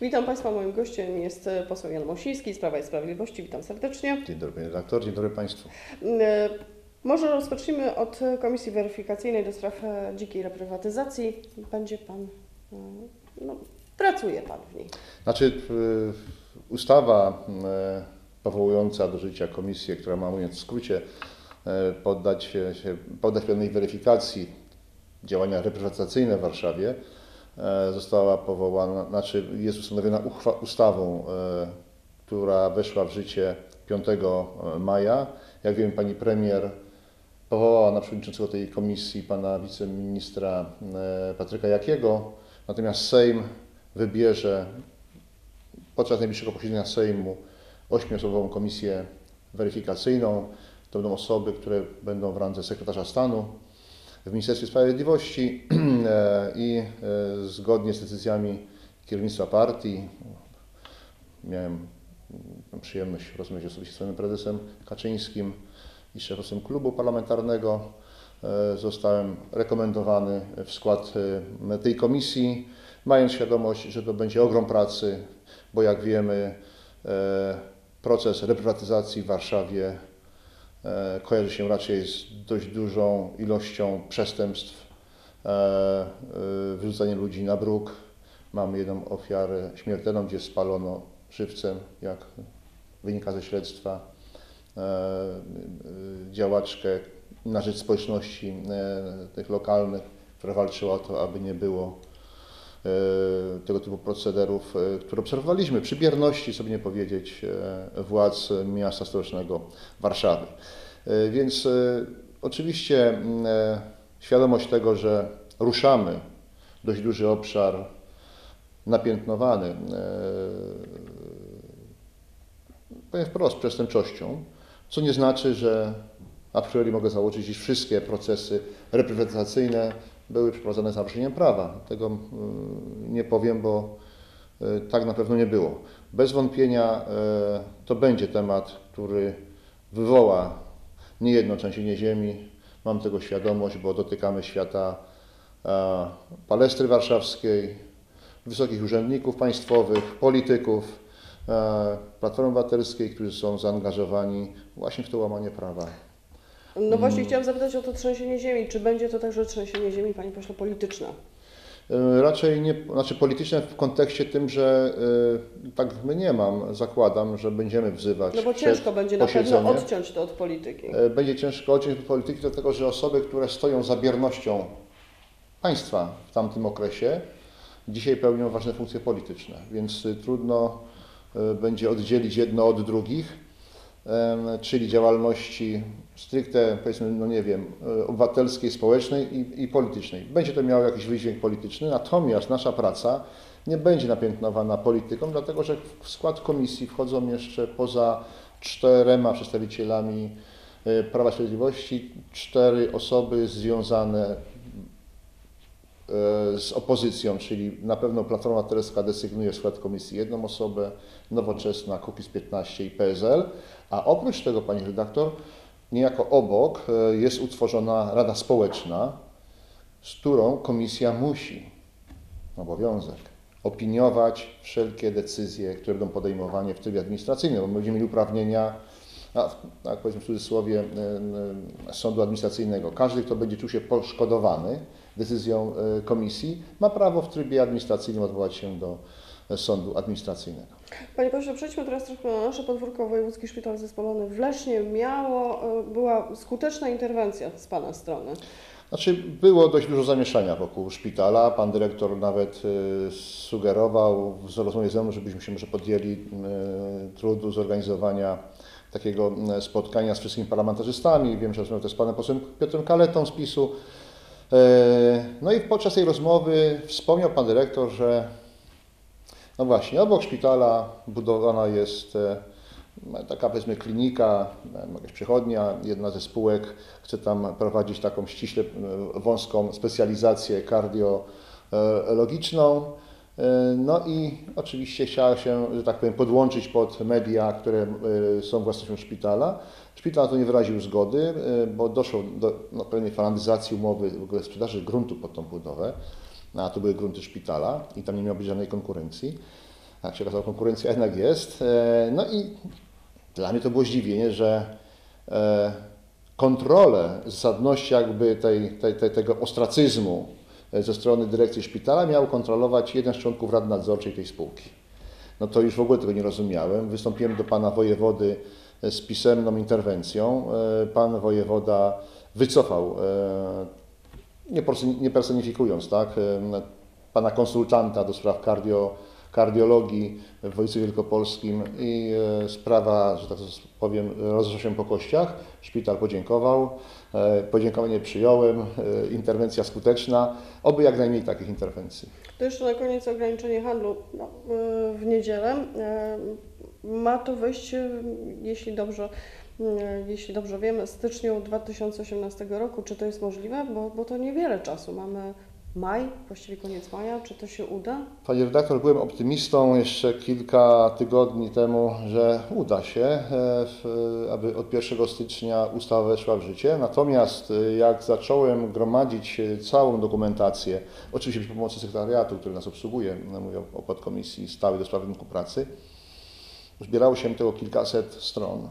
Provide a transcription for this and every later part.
Witam Państwa, moim gościem jest poseł Jan Mosiński z Prawa i Sprawiedliwości. Witam serdecznie. Dzień dobry, panie redaktor, dzień dobry państwu. Może rozpocznijmy od Komisji Weryfikacyjnej do spraw dzikiej reprywatyzacji. Będzie Pan, pracuje Pan w niej. Znaczy, ustawa powołująca do życia komisję, która ma, mówiąc w skrócie, poddać pewnej weryfikacji działania reprywatyzacyjne w Warszawie, została powołana, jest ustanowiona ustawą, która weszła w życie 5 maja. Jak wiem, pani premier powołała na przewodniczącego tej komisji pana wiceministra Patryka Jakiego, natomiast Sejm wybierze podczas najbliższego posiedzenia Sejmu 8-osobową komisję weryfikacyjną. To będą osoby, które będą w randze sekretarza stanu w Ministerstwie Sprawiedliwości i zgodnie z decyzjami kierownictwa partii, miałem przyjemność rozmawiać osobiście z panem prezesem Kaczyńskim i szefem klubu parlamentarnego, zostałem rekomendowany w skład tej komisji, mając świadomość, że to będzie ogrom pracy, bo jak wiemy, proces reprywatyzacji w Warszawie kojarzy się raczej z dość dużą ilością przestępstw, wyrzucanie ludzi na bruk. Mamy jedną ofiarę śmiertelną, gdzie spalono żywcem, jak wynika ze śledztwa, działaczkę na rzecz społeczności tych lokalnych, która walczyła o to, aby nie było tego typu procederów, które obserwowaliśmy przy bierności, sobie nie powiedzieć, władz miasta stołecznego Warszawy. Więc oczywiście świadomość tego, że ruszamy dość duży obszar napiętnowany, powiem wprost, przestępczością, co nie znaczy, że a priori mogę założyć, iż wszystkie procesy reprywatyzacyjne były przeprowadzone z naruszeniem prawa. Tego nie powiem, bo tak na pewno nie było. Bez wątpienia to będzie temat, który wywoła niejedno trzęsienie ziemi. Mam tego świadomość, bo dotykamy świata Palestry warszawskiej, wysokich urzędników państwowych, polityków, Platformy Obywatelskiej, którzy są zaangażowani właśnie w to łamanie prawa. No właśnie chciałam zapytać o to trzęsienie ziemi. Czy będzie to także trzęsienie ziemi, panie pośle, polityczne? Raczej nie, polityczne w kontekście tym, że tak mniemam, zakładam, że będziemy wzywać. No bo ciężko będzie na pewno odciąć to od polityki. Będzie ciężko odciąć od polityki, dlatego że osoby, które stoją za biernością państwa w tamtym okresie, dzisiaj pełnią ważne funkcje polityczne, więc trudno będzie oddzielić jedno od drugich, czyli działalności stricte, powiedzmy, no nie wiem, obywatelskiej, społecznej i politycznej. Będzie to miało jakiś wydźwięk polityczny, natomiast nasza praca nie będzie napiętnowana polityką, dlatego że w skład komisji wchodzą jeszcze poza 4 przedstawicielami Prawa i Sprawiedliwości 4 osoby związane z opozycją, czyli na pewno Platforma Obywatelska desygnuje w skład komisji 1 osobę, Nowoczesna, Kukiz15 i PSL, a oprócz tego, pani redaktor, niejako obok jest utworzona Rada Społeczna, z którą komisja musi, obowiązek, opiniować wszelkie decyzje, które będą podejmowane w trybie administracyjnym, bo będziemy mieli uprawnienia, tak powiedzmy w cudzysłowie, sądu administracyjnego. Każdy, kto będzie czuł się poszkodowany decyzją komisji, ma prawo w trybie administracyjnym odwołać się do sądu administracyjnego. Panie pośle, przejdźmy teraz trochę na nasze podwórko. Wojewódzki Szpital Zespolony w Lesznie była skuteczna interwencja z pana strony. Znaczy, było dość dużo zamieszania wokół szpitala. Pan dyrektor nawet sugerował w rozmowie ze mną, żebyśmy się może podjęli trudu zorganizowania takiego spotkania z wszystkimi parlamentarzystami. Wiem, że rozmawiał też z panem posłem Piotrem Kaletą z PiS-u. No i podczas tej rozmowy wspomniał pan dyrektor, że no właśnie, obok szpitala budowana jest taka, powiedzmy, klinika, jakaś przychodnia. Jedna ze spółek chce tam prowadzić taką ściśle wąską specjalizację kardiologiczną. No i oczywiście chciała się, że tak powiem, podłączyć pod media, które są własnością szpitala. Szpital na to nie wyraził zgody, bo doszło do pewnej falandyzacji umowy w ogóle sprzedaży gruntu pod tą budowę, a to były grunty szpitala i tam nie miało być żadnej konkurencji. Jak się okazało, konkurencja jednak jest. No i dla mnie to było zdziwienie, że kontrolę zasadności jakby tego ostracyzmu ze strony dyrekcji szpitala miał kontrolować jeden z członków Rady Nadzorczej tej spółki. No to już w ogóle tego nie rozumiałem. Wystąpiłem do pana wojewody z pisemną interwencją. Pan wojewoda wycofał, nie personifikując, tak, pana konsultanta do spraw kardiologii w województwie wielkopolskim i sprawa, że tak powiem, rozeszła się po kościach. Szpital podziękował, podziękowanie przyjąłem, interwencja skuteczna, oby jak najmniej takich interwencji. To jeszcze na koniec ograniczenie handlu w niedzielę. Ma to wejść, jeśli dobrze wiem, w styczniu 2018 roku. Czy to jest możliwe? Bo to niewiele czasu. Mamy maj, właściwie koniec maja. Czy to się uda? Pani redaktor, byłem optymistą jeszcze kilka tygodni temu, że uda się, aby od 1 stycznia ustawa weszła w życie. Natomiast jak zacząłem gromadzić całą dokumentację, oczywiście przy pomocy sekretariatu, który nas obsługuje, mówię o podkomisji stałej do spraw rynku pracy, zbierało się tego kilkaset stron.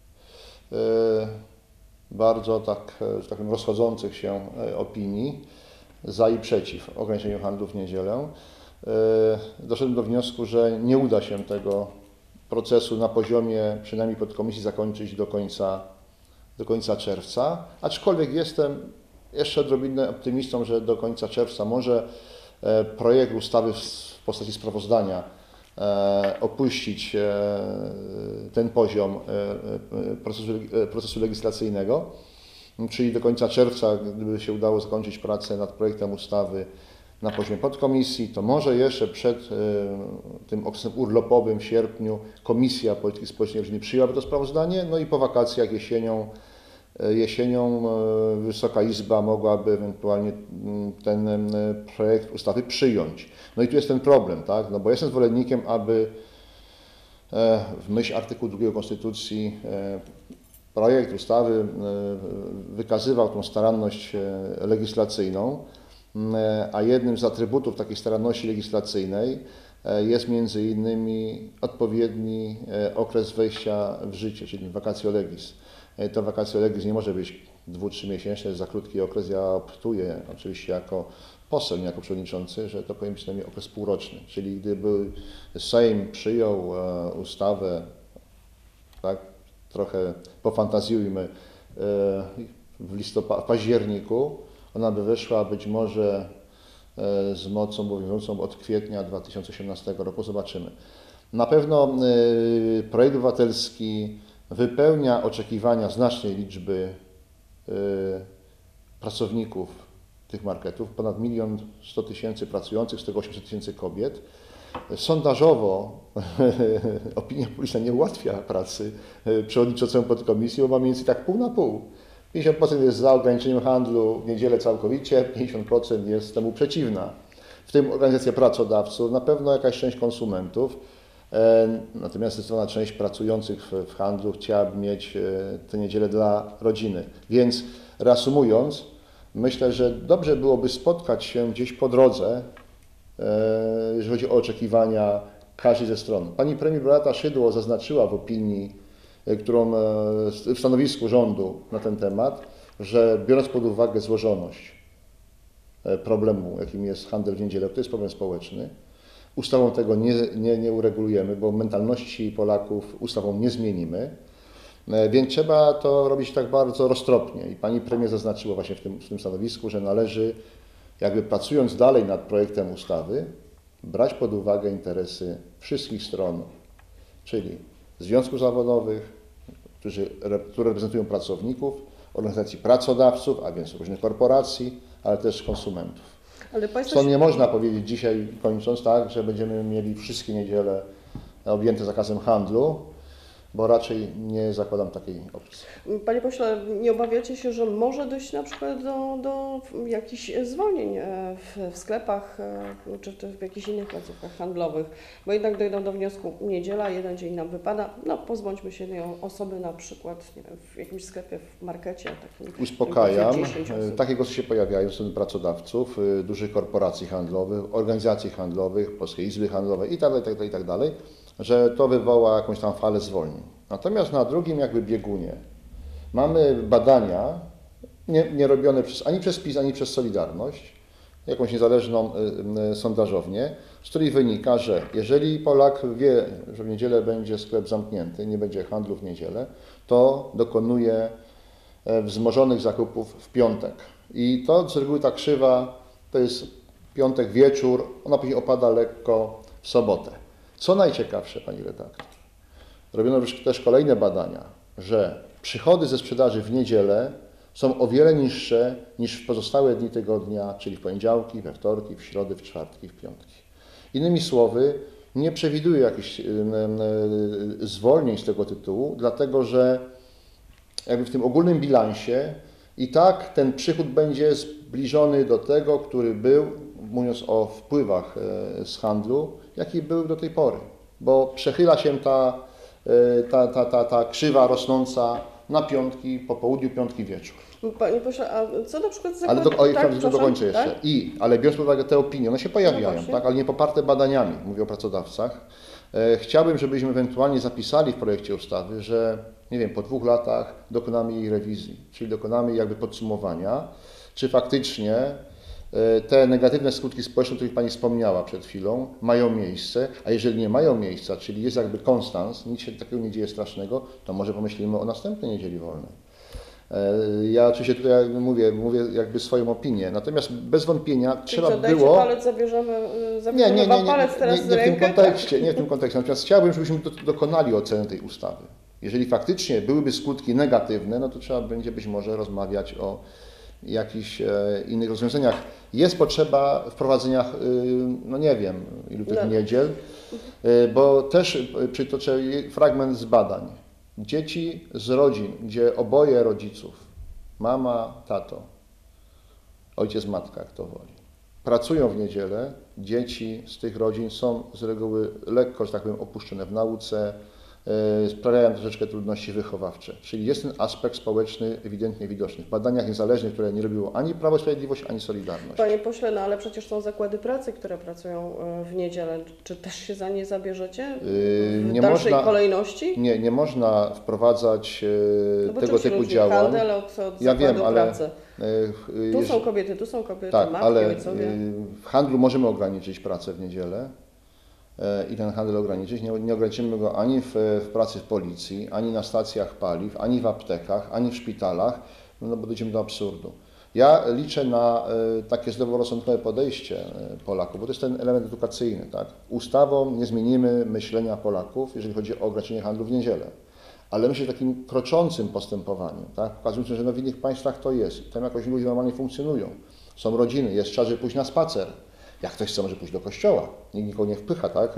Bardzo tak powiem, rozchodzących się opinii za i przeciw ograniczeniu handlu w niedzielę. Doszedłem do wniosku, że nie uda się tego procesu na poziomie przynajmniej podkomisji zakończyć do końca czerwca, aczkolwiek jestem jeszcze odrobinę optymistą, że do końca czerwca może projekt ustawy w postaci sprawozdania opuścić ten poziom procesu legislacyjnego, czyli do końca czerwca, gdyby się udało zakończyć pracę nad projektem ustawy na poziomie podkomisji, to może jeszcze przed tym okresem urlopowym w sierpniu Komisja Polityki Społecznej i Rodziny przyjęłaby to sprawozdanie, no i po wakacjach jesienią Wysoka Izba mogłaby ewentualnie ten projekt ustawy przyjąć. No i tu jest ten problem, tak? No bo jestem zwolennikiem, aby w myśl artykułu 2 Konstytucji projekt ustawy wykazywał tą staranność legislacyjną, a jednym z atrybutów takiej staranności legislacyjnej jest między innymi odpowiedni okres wejścia w życie, czyli vacatio legis. To vacatio legis nie może być 2-3 miesięczne, jest za krótki okres. Ja optuję oczywiście jako poseł, nie jako przewodniczący, że to powinien być przynajmniej okres półroczny. Czyli gdyby Sejm przyjął ustawę, tak, trochę pofantazjujmy, w październiku, ona by weszła być może z mocą obowiązującą od kwietnia 2018 roku, zobaczymy. Na pewno projekt obywatelski wypełnia oczekiwania znacznej liczby pracowników tych marketów, ponad 1 100 000 pracujących, z tego 800 000 kobiet. Sondażowo opinia publiczna nie ułatwia pracy przewodniczącemu podkomisji, bo ma mniej więcej tak pół na pół. 50% jest za ograniczeniem handlu w niedzielę całkowicie, 50% jest temu przeciwna. W tym organizacja pracodawców, na pewno jakaś część konsumentów, natomiast zdecydowana część pracujących w handlu chciałaby mieć tę niedzielę dla rodziny. Więc reasumując, myślę, że dobrze byłoby spotkać się gdzieś po drodze, jeżeli chodzi o oczekiwania każdej ze stron. Pani premier Beata Szydło zaznaczyła w opinii, w stanowisku rządu na ten temat, że biorąc pod uwagę złożoność problemu, jakim jest handel w niedzielę, to jest problem społeczny, ustawą tego nie uregulujemy, bo mentalności Polaków ustawą nie zmienimy, więc trzeba to robić tak bardzo roztropnie. I pani premier zaznaczyła właśnie w tym stanowisku, że należy, jakby pracując dalej nad projektem ustawy, brać pod uwagę interesy wszystkich stron, czyli związków zawodowych, które reprezentują pracowników, organizacji pracodawców, a więc różnych korporacji, ale też konsumentów. Stąd nie można powiedzieć dzisiaj, kończąc, tak, że będziemy mieli wszystkie niedziele objęte zakazem handlu. bo raczej nie zakładam takiej opcji. Panie pośle, nie obawiacie się, że może dojść na przykład do jakichś zwolnień w sklepach czy w jakichś innych placówkach handlowych, bo jednak dojdą do wniosku, niedziela, jeden dzień nam wypada, no pozbądźmy się jednej osoby na przykład, nie wiem, w jakimś sklepie, w markecie takim. Uspokajam, 10 osób. takie głosy się pojawiają ze strony pracodawców, dużych korporacji handlowych, organizacji handlowych, Polskiej Izby Handlowej itd., że to wywoła jakąś tam falę zwolnień. Natomiast na drugim jakby biegunie mamy badania, nie robione ani przez PiS, ani przez Solidarność, jakąś niezależną sondażownię, z której wynika, że jeżeli Polak wie, że w niedzielę będzie sklep zamknięty, nie będzie handlu w niedzielę, to dokonuje wzmożonych zakupów w piątek. I to z reguły ta krzywa to jest piątek wieczór, ona później opada lekko w sobotę. Co najciekawsze, pani redaktor, robiono już też kolejne badania, że przychody ze sprzedaży w niedzielę są o wiele niższe niż w pozostałe dni tygodnia, czyli w poniedziałki, we wtorki, w środy, w czwartki, w piątki. Innymi słowy, nie przewiduję jakichś zwolnień z tego tytułu, dlatego że jakby w tym ogólnym bilansie i tak ten przychód będzie zbliżony do tego, który był, mówiąc o wpływach z handlu, jaki był do tej pory, bo przechyla się ta krzywa rosnąca na piątki, po południu, piątki wieczór. Panie pośle, a co na przykład z Ale dokończę jeszcze. Tak? Ale biorąc pod uwagę te opinie, one się pojawiają, No tak, ale nie poparte badaniami, mówię o pracodawcach. Chciałbym, żebyśmy ewentualnie zapisali w projekcie ustawy, że nie wiem, po 2 latach dokonamy jej rewizji, czyli dokonamy jakby podsumowania, czy faktycznie te negatywne skutki społeczne, o których Pani wspomniała przed chwilą, mają miejsce, a jeżeli nie mają miejsca, czyli jest jakby konstans, nic się takiego nie dzieje strasznego, to może pomyślimy o następnej niedzieli wolnej. Ja oczywiście tutaj mówię jakby swoją opinię, natomiast bez wątpienia trzeba było... palec, zabierzemy wam palec teraz nie w tym kontekście, natomiast chciałbym, żebyśmy dokonali oceny tej ustawy. Jeżeli faktycznie byłyby skutki negatywne, no to trzeba będzie być może rozmawiać o jakichś innych rozwiązaniach. Jest potrzeba wprowadzenia, no nie wiem, ilu tych niedziel, bo też przytoczę fragment z badań. Dzieci z rodzin, gdzie oboje rodziców, mama, tato, ojciec, matka, jak to woli, pracują w niedzielę, dzieci z tych rodzin są z reguły lekko, że tak powiem, opuszczone w nauce, sprawiają troszeczkę trudności wychowawcze. Czyli jest ten aspekt społeczny ewidentnie widoczny. W badaniach niezależnych, które nie robiło ani Prawo i Sprawiedliwość, ani Solidarność. Panie pośle, no ale przecież są zakłady pracy, które pracują w niedzielę. Czy też się za nie zabierzecie w dalszej kolejności? Nie można wprowadzać tego typu działań. Handel od zakładu pracy. Tu są kobiety, tak, matki, ale ojcowie. W handlu możemy ograniczyć pracę w niedzielę i ten handel ograniczyć. Nie ograniczymy go ani w pracy w policji, ani na stacjach paliw, ani w aptekach, ani w szpitalach, no bo dojdziemy do absurdu. Ja liczę na takie zdroworozsądkowe podejście Polaków, bo to jest ten element edukacyjny. Tak? Ustawą nie zmienimy myślenia Polaków, jeżeli chodzi o ograniczenie handlu w niedzielę. Ale myślę, że takim kroczącym postępowaniem, tak? Pokazując, że w innych państwach to jest. Tam jakoś ludzie normalnie funkcjonują. Są rodziny, jest czas, żeby pójść na spacer. Jak ktoś chce, może pójść do kościoła. Nikt nikogo nie wpycha, tak?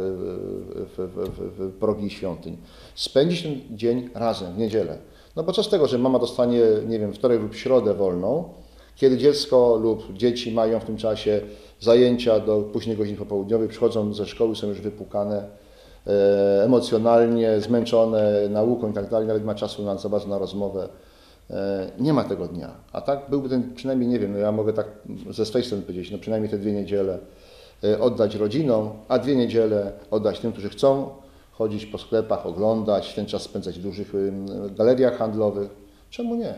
w progi świątyń. Spędzić ten dzień razem, w niedzielę. No bo co z tego, że mama dostanie, nie wiem, wtorek lub środę wolną, kiedy dziecko lub dzieci mają w tym czasie zajęcia do późnych godzin popołudniowych, przychodzą ze szkoły, są już wypłukane, emocjonalnie, zmęczone nauką i tak dalej, nawet ma czasu za bardzo na rozmowę. Nie ma tego dnia. A tak byłby ten, przynajmniej, nie wiem, no ja mogę tak ze swojej strony powiedzieć, no przynajmniej te 2 niedziele oddać rodzinom, a 2 niedziele oddać tym, którzy chcą chodzić po sklepach, oglądać, ten czas spędzać w dużych galeriach handlowych. Czemu nie?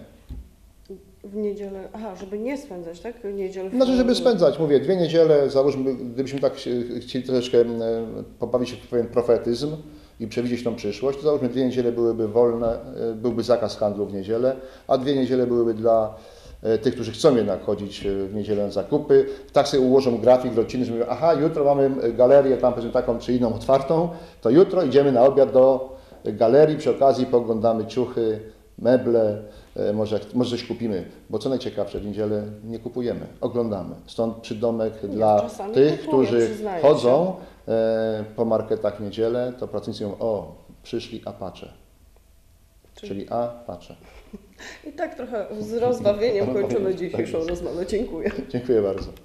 W niedzielę, żeby nie spędzać, tak? Niedziel. Znaczy, żeby spędzać, mówię, 2 niedziele, załóżmy, gdybyśmy tak chcieli troszeczkę pobawić się w pewien profetyzm i przewidzieć tą przyszłość, to załóżmy 2 niedziele byłyby wolne, byłby zakaz handlu w niedzielę, a 2 niedziele byłyby dla tych, którzy chcą jednak chodzić w niedzielę na zakupy. Tak sobie ułożą grafik rodziny, że mówią, jutro mamy galerię tam powiedzmy taką czy inną otwartą, to jutro idziemy na obiad do galerii, przy okazji poglądamy ciuchy, meble, może coś kupimy, bo co najciekawsze, w niedzielę nie kupujemy, oglądamy. Stąd przydomek dla tych, którzy chodzą po marketach w niedzielę, to pracownicy mówią, przyszli Apache. czyli Apache. I tak trochę z rozbawieniem kończymy dzisiejszą rozmowę. Dziękuję. Dziękuję bardzo.